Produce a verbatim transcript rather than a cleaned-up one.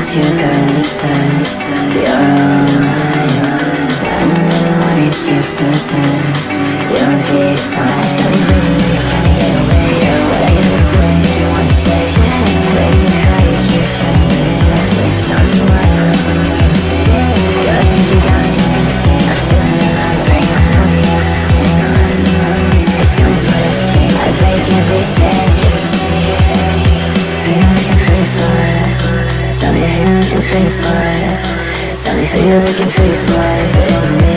you gotta listen. You're alright. I'm gonna waste your senses. You'll be fine. Trying to get away, or what I gotta do, if you wanna stay. Baby, you gotta keep showing me this way somewhere. Girl, I think you got me insane. I'm feeling alive right now. It feels what it's changed. I break everything. Who you looking pretty for? Tell me who you looking pretty for. Tell me who you looking pretty for.